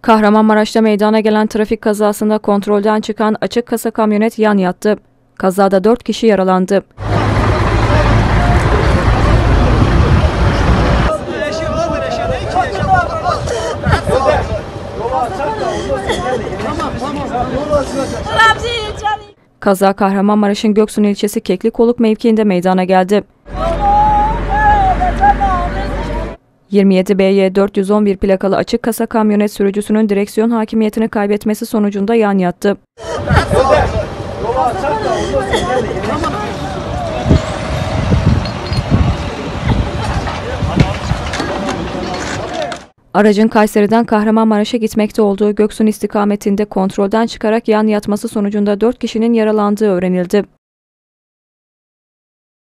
Kahramanmaraş'ta meydana gelen trafik kazasında kontrolden çıkan açık kasa kamyonet yan yattı. Kazada 4 kişi yaralandı. Kaza Kahramanmaraş'ın Göksun ilçesi Keklikoluk mevkiinde meydana geldi. 27 BY 411 plakalı açık kasa kamyonet sürücüsünün direksiyon hakimiyetini kaybetmesi sonucunda yan yattı. Aracın Kayseri'den Kahramanmaraş'a gitmekte olduğu Göksun istikametinde kontrolden çıkarak yan yatması sonucunda 4 kişinin yaralandığı öğrenildi.